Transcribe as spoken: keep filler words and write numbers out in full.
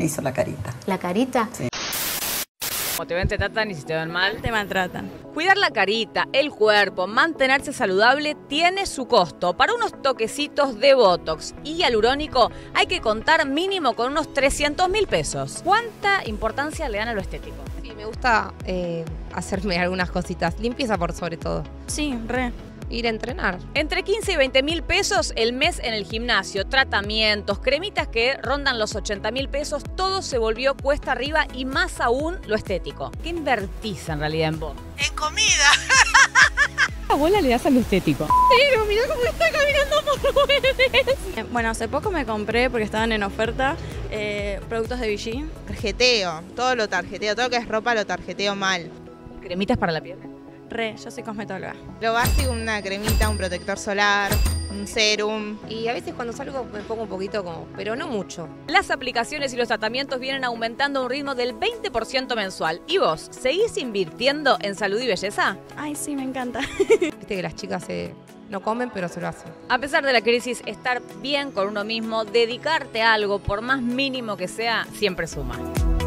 me hizo la carita. ¿La carita? Sí. Como te ven, te tratan y si te ven mal, te maltratan. Cuidar la carita, el cuerpo, mantenerse saludable tiene su costo. Para unos toquecitos de Botox y hialurónico hay que contar mínimo con unos trescientos mil pesos. ¿Cuánta importancia le dan a lo estético? Sí, me gusta eh, hacerme algunas cositas. Limpieza por sobre todo. Sí, re. Ir a entrenar. Entre quince y veinte mil pesos el mes en el gimnasio, tratamientos, cremitas que rondan los ochenta mil pesos, todo se volvió cuesta arriba y más aún lo estético. ¿Qué invertís en realidad en vos? En comida. ¿Qué bola le das a lo estético? Pero mira cómo está caminando por redes. Bueno, hace poco me compré, porque estaban en oferta, eh, productos de Vichy. Tarjeteo, todo lo tarjeteo, todo lo que es ropa lo tarjeteo mal. ¿Cremitas para la piel? Re, yo soy cosmetóloga. Lo básico, una cremita, un protector solar, un serum. Y a veces cuando salgo me pongo un poquito como, pero no mucho. Las aplicaciones y los tratamientos vienen aumentando a un ritmo del veinte por ciento mensual. ¿Y vos, seguís invirtiendo en salud y belleza? Ay, sí, me encanta. Viste que las chicas eh, no comen, pero se lo hacen. A pesar de la crisis, estar bien con uno mismo, dedicarte a algo, por más mínimo que sea, siempre suma.